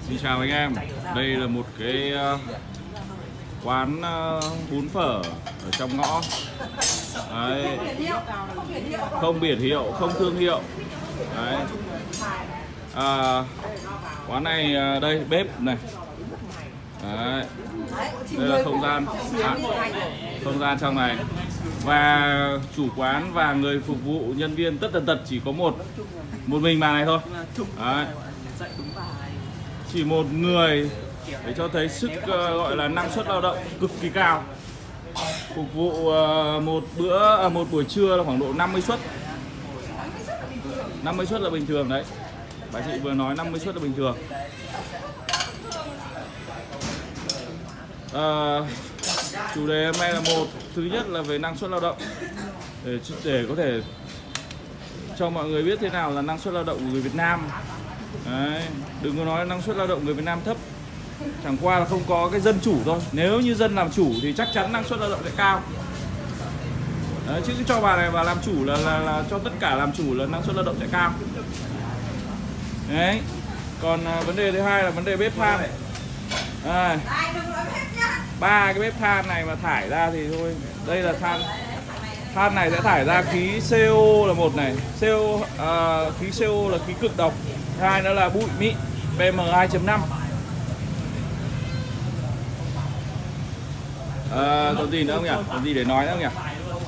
Xin chào anh em, đây là một cái quán bún phở ở trong ngõ. Đấy. Không biển hiệu, không thương hiệu. Đấy. Quán này đây bếp này. Đấy. Đây là không gian trong này. Và chủ quán và người phục vụ nhân viên tất tần tật chỉ có một mình bà này thôi. Đấy. Chỉ một người để cho thấy sức gọi là năng suất lao động cực kỳ cao. Phục vụ một buổi trưa là khoảng độ 50 suất. 50 suất là bình thường đấy. Bà chị vừa nói 50 suất là bình thường. Chủ đề hôm nay là thứ nhất là về năng suất lao động, để có thể cho mọi người biết thế nào là năng suất lao động của người Việt Nam. Đấy, đừng có nói năng suất lao động người Việt Nam thấp, chẳng qua là không có cái dân chủ thôi. Nếu như dân làm chủ thì chắc chắn năng suất lao động sẽ cao. Đấy, chứ cho bà này bà làm chủ là cho tất cả làm chủ là năng suất lao động sẽ cao. Đấy. Còn vấn đề thứ hai là vấn đề bếp than này. Ba cái bếp than này mà thải ra thì thôi. Đây là than này sẽ thải ra khí CO là một này, khí CO là khí cực độc. Hai nữa là bụi mịn PM2.5. Còn gì nữa không nhỉ? Còn gì để nói nữa không nhỉ?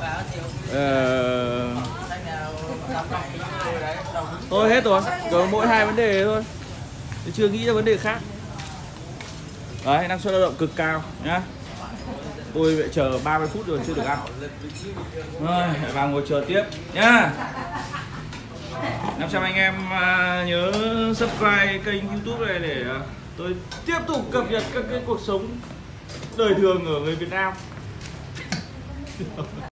Thôi hết rồi, có mỗi hai vấn đề thôi. Tôi chưa nghĩ ra vấn đề khác. Đấy, năng suất lao động cực cao nhá. Tôi phải chờ 30 phút rồi chưa được ăn. Rồi, vào ngồi chờ tiếp nhá. 500 anh em nhớ subscribe kênh YouTube này để tôi tiếp tục cập nhật các cái cuộc sống đời thường ở người Việt Nam.